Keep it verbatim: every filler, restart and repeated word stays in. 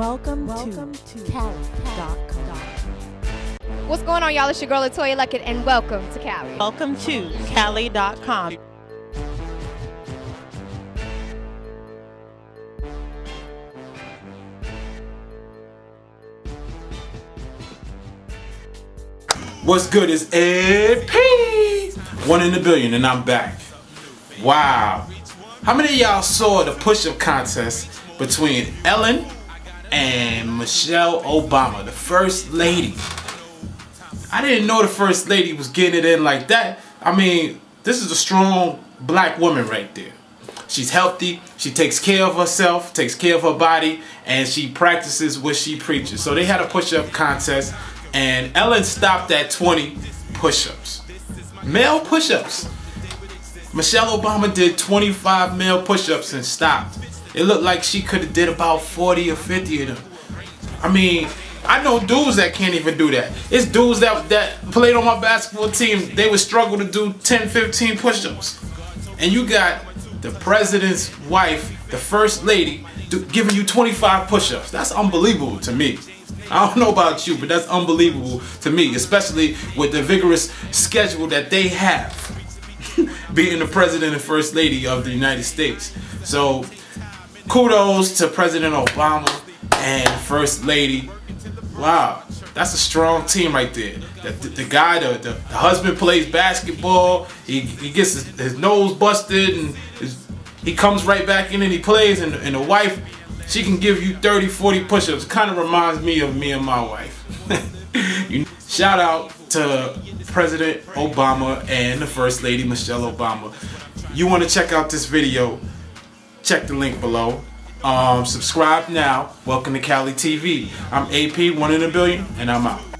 Welcome, Welcome to, to Cali dot com. What's going on, y'all? It's your girl Latoya Luckett, and welcome to Cali. Welcome to Cali dot com. What's good? It's Ed P. One in a billion, and I'm back. Wow. How many of y'all saw the push-up contest between Ellen and Michelle Obama, the First Lady? I didn't know the First Lady was getting it in like that. I mean, this is a strong black woman right there. She's healthy, she takes care of herself, takes care of her body, and she practices what she preaches. So they had a push-up contest, and Ellen stopped at twenty push-ups. Male push-ups. Michelle Obama did twenty-five male push-ups and stopped. It looked like she could have did about forty or fifty of them. I mean, I know dudes that can't even do that. It's dudes that, that played on my basketball team, they would struggle to do ten, fifteen push-ups. And you got the president's wife, the First Lady, do, giving you twenty-five push-ups. That's unbelievable to me. I don't know about you, but that's unbelievable to me, especially with the vigorous schedule that they have, being the President and First Lady of the United States. So, kudos to President Obama and First Lady. Wow, that's a strong team right there. The, the, the guy, the, the, the husband plays basketball, he, he gets his, his nose busted, and his, he comes right back in and he plays, and, and the wife, she can give you thirty, forty push-ups. Kind of reminds me of me and my wife. Shout out to President Obama and the First Lady, Michelle Obama. You want to check out this video, check the link below. Um, subscribe now. Welcome to Cali T V. I'm A P, one in a billion, and I'm out.